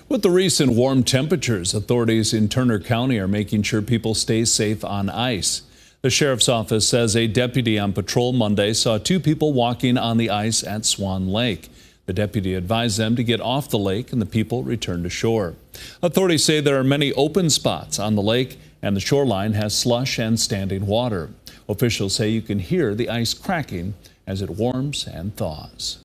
With the recent warm temperatures, authorities in Turner County are making sure people stay safe on ice. The sheriff's office says a deputy on patrol Monday saw two people walking on the ice at Swan Lake. The deputy advised them to get off the lake and the people returned to shore. Authorities say there are many open spots on the lake and the shoreline has slush and standing water. Officials say you can hear the ice cracking as it warms and thaws.